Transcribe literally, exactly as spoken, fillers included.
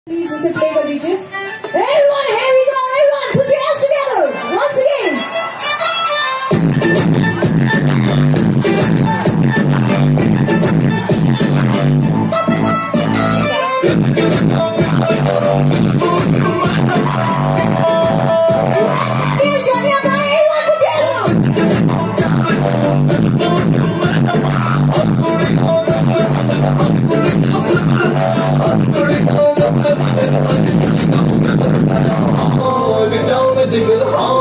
Please उसे play कर दीजिए. Everyone, here we go. Everyone, put your hands together once again. Here's your number. Everyone, put your hands up.